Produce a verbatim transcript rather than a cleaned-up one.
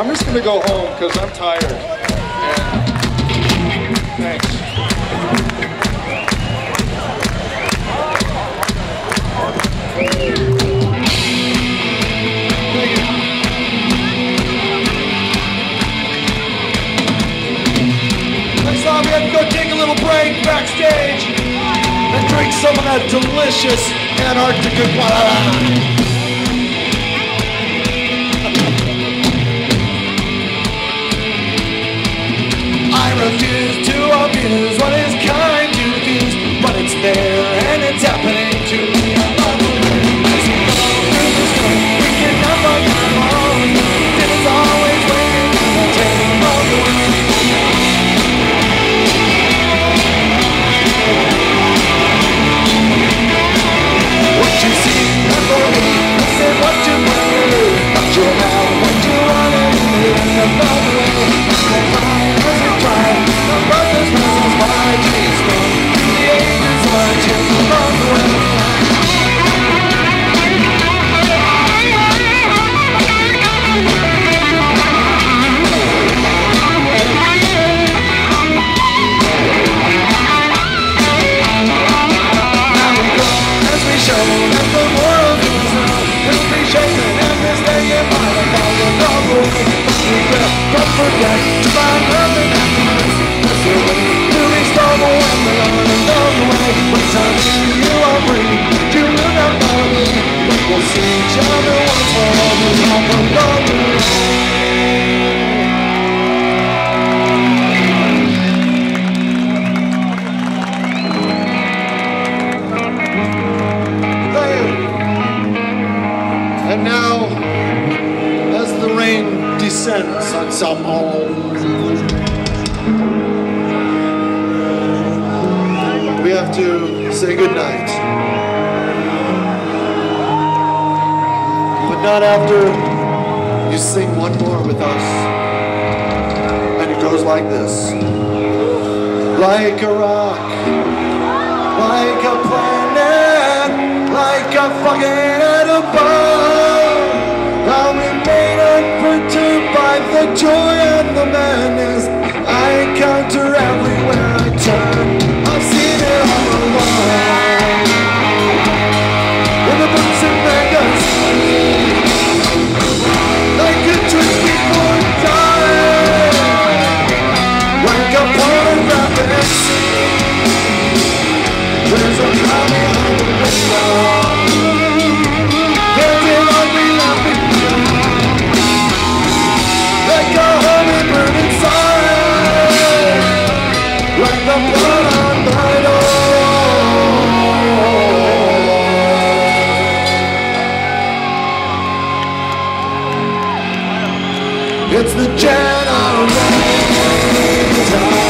I'm just gonna go home because I'm tired. And thanks. Next time we have to go take a little break backstage and drink some of that delicious Antarctica guarana. I refuse to abuse what is kind to use, but it's there and it's happening to me. As we go through this road, we can never go alone. It's always waiting for the taking of the wind. What you see and believe, I said what you believe, what you have, what you want, and you end up all the way. The brothers, brothers, my dreams from the ages, my tears along the way. Now we go as we show that the world is now. We'll be shaken and this day in my life, all along the way. We will not forget to find love and happiness. To restore the wind along and along the way. When time you are free, you will not follow me. We'll see each other once for all the long along the way. And now, as the rain descends on some homes, we have to say goodnight. But not after you sing one more with us. And it goes like this. Like a rock, like a planet, like a fucking atom. I'll remain unperturbed by the joy and the madness I encounter everywhere I turn. I've seen it all along in the books and magazines, like a twist before dying, like a pornographic scene. There's a cloud behind the window. There's an ugly laughing like a hummingbird inside, like the blood on my door. It's the generation time.